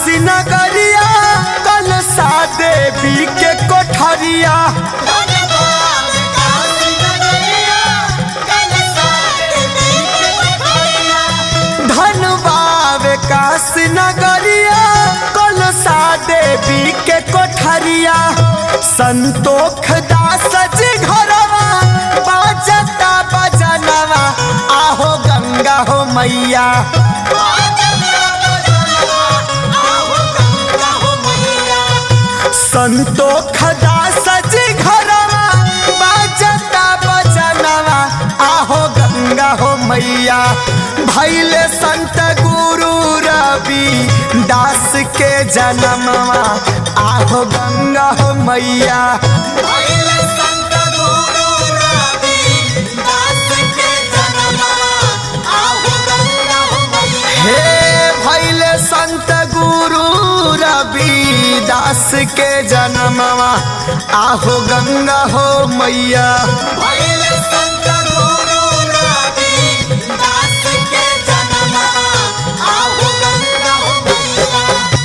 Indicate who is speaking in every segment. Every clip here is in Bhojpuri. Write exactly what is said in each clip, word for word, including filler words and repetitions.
Speaker 1: काशी नगरिया कलसा देवी के कोठरिया धनबावे काशी नगरिया कलसा देवी के कोठरिया संतोख दास जी घरवा बाजता बजनवा आहो गंगा हो मैया संतोख दास जी घरवा बाजता बजनवा आहो गंगा हो मैया भैले संत गुरु रवि दास के जन्मवा आहो गंगा हो मैया
Speaker 2: भैले संत गुरु रवि दास के जन्मवा आहो गंगा हो मैया
Speaker 1: हे भैले संत गुरु रवि दास के जन्मवा आहो गंगा हो मैया
Speaker 2: भैले संत गुरु रवि दास के जन्मवा आहो गंगा हो मैया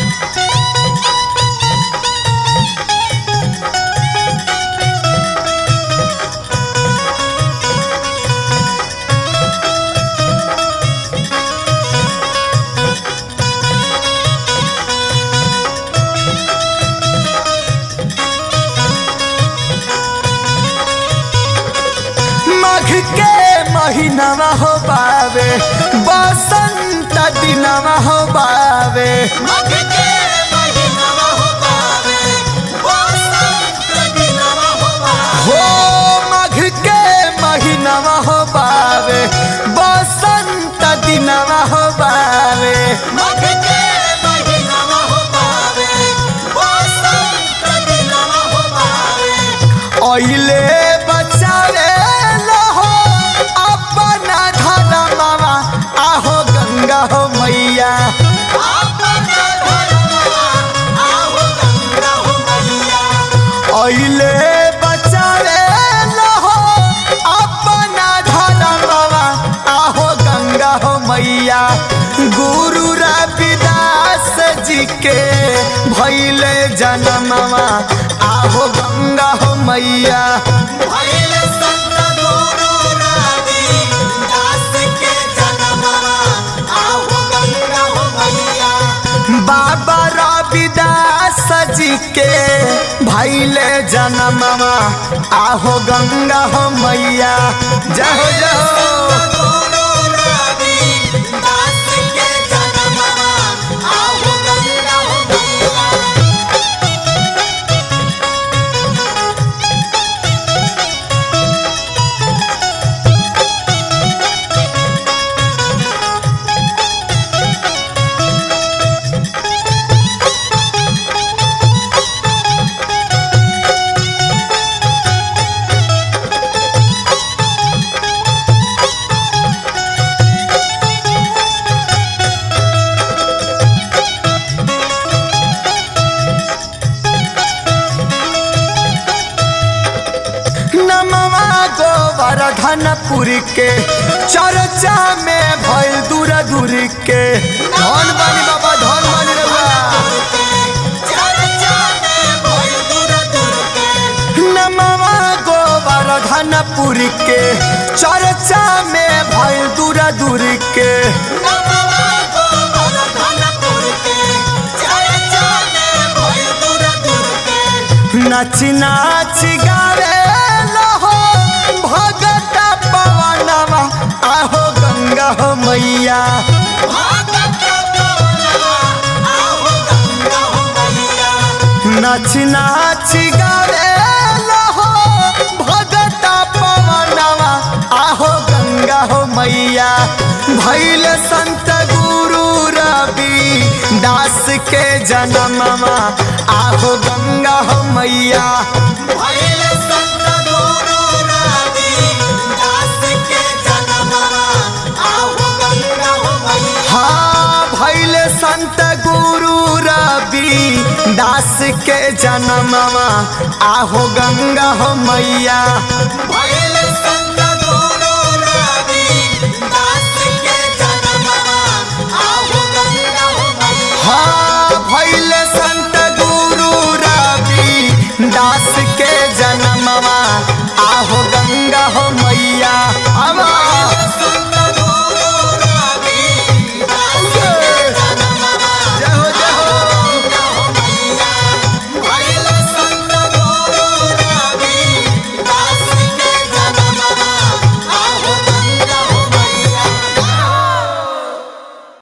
Speaker 1: के महीनावा हो बावे बसंत दिनवा हो बावे
Speaker 2: मघ के महीनावा हो बावे बसंत दिनवा हो बावे
Speaker 1: हो मघ के महीनावा हो बावे बसंत दिनवा हो बावे
Speaker 2: मघ के महीनावा हो बावे बसंत दिनवा हो बावे
Speaker 1: ओइले बचावे आहो गंगा हो मैया
Speaker 2: आहो गंगा हो मैया
Speaker 1: ओइले बचावे लहो अपना धर्मवा आहो गंगा हो मैया गुरु रविदास जी के भैले जन्मवा आहो गंगा हो मैया
Speaker 2: भैले संत गुरु रवि दास के जन्मवा आहो गंगा हो मैया
Speaker 1: बाबा रविदास जी के भैले जन्मवा आहो गंगा हो मैया जय हो जय हो
Speaker 2: गुरु रवि दास के जन्मवा आहो गंगा हो मैया
Speaker 1: गोवर्धनपुर के चर्चा में भइल दूर दूर के धन बानी बाबा धन बानी रहुआ
Speaker 2: चर्चा में भइल दूर दूर के
Speaker 1: नमवा गोवर्धनपुर के चर्चा में भइल दूर दूर के
Speaker 2: नमवा गोवर्धनपुर के चर्चा में भइल दूर दूर के
Speaker 1: नाच नाच गावे लहो भगत पवनवा आहो गंगा हो मैया नाच नाच गावे लहो भगत पवनवा आहो गंगा हो मैया भैल संत गुरु रवि दास के जन्मवा आहो गंगा हो मैया
Speaker 2: भैल संत गुरु रवि दास के जन्मवा आहो गंगा हो मैया
Speaker 1: हाँ भैल संत गुरु रवि दास के जन्मवा आहो गंगा हो मैया।